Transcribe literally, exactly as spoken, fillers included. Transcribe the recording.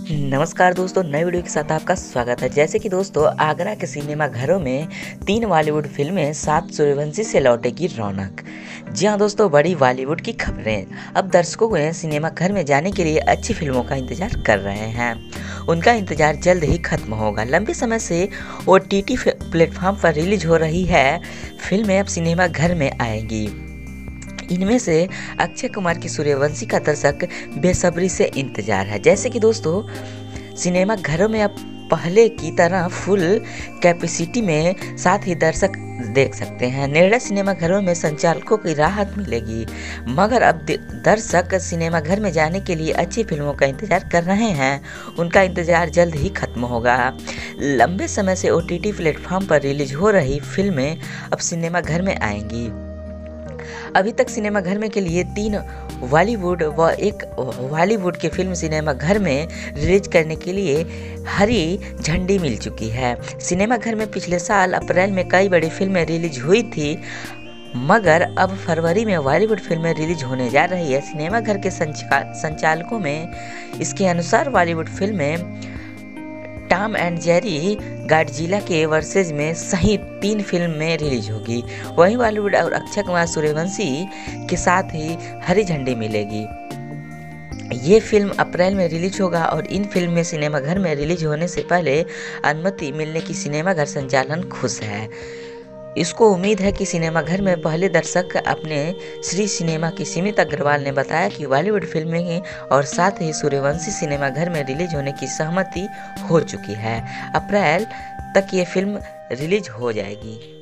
नमस्कार दोस्तों, नए वीडियो के साथ आपका स्वागत है। जैसे कि दोस्तों, आगरा के सिनेमा घरों में तीन बॉलीवुड फिल्में साथ सूर्यवंशी से लौटेगी रौनक। जी हाँ दोस्तों, बड़ी बॉलीवुड की खबरें। अब दर्शकों को सिनेमा घर में जाने के लिए अच्छी फिल्मों का इंतजार कर रहे हैं। उनका इंतजार जल्द ही खत्म होगा। लंबे समय से ओ टी टी प्लेटफॉर्म पर रिलीज हो रही है फिल्में अब सिनेमा घर में आएंगी। इनमें से अक्षय कुमार की सूर्यवंशी का दर्शक बेसब्री से इंतजार है। जैसे कि दोस्तों, सिनेमा घरों में अब पहले की तरह फुल कैपेसिटी में साथ ही दर्शक देख सकते हैं। निर्णय सिनेमा घरों में संचालकों की राहत मिलेगी, मगर अब दर्शक सिनेमा घर में जाने के लिए अच्छी फिल्मों का इंतजार कर रहे हैं। उनका इंतजार जल्द ही खत्म होगा। लंबे समय से ओ टी टी प्लेटफॉर्म पर रिलीज हो रही फिल्में अब सिनेमा घर में आएंगी। अभी तक सिनेमा घर में के लिए तीन बॉलीवुड व एक हॉलीवुड की फिल्म सिनेमा घर में रिलीज करने के लिए हरी झंडी मिल चुकी है। सिनेमा घर में पिछले साल अप्रैल में कई बड़ी फिल्में रिलीज हुई थी, मगर अब फरवरी में बॉलीवुड फिल्में रिलीज होने जा रही है। सिनेमा घर के संचालकों में इसके अनुसार बॉलीवुड फिल्में टॉम एंड जेरी गॉडजिला के वर्सेज में सहित तीन फिल्म में रिलीज होगी। वहीं बॉलीवुड और अक्षय कुमार सूर्यवंशी के साथ ही हरी झंडी मिलेगी। ये फिल्म अप्रैल में रिलीज होगा और इन फिल्म में सिनेमा घर में रिलीज होने से पहले अनुमति मिलने की सिनेमा घर संचालन खुश है। इसको उम्मीद है कि सिनेमा घर में पहले दर्शक अपने श्री सिनेमा की सीमित अग्रवाल ने बताया कि बॉलीवुड फिल्में और साथ ही सूर्यवंशी सिनेमा घर में रिलीज होने की सहमति हो चुकी है। अप्रैल तक ये फिल्म रिलीज हो जाएगी।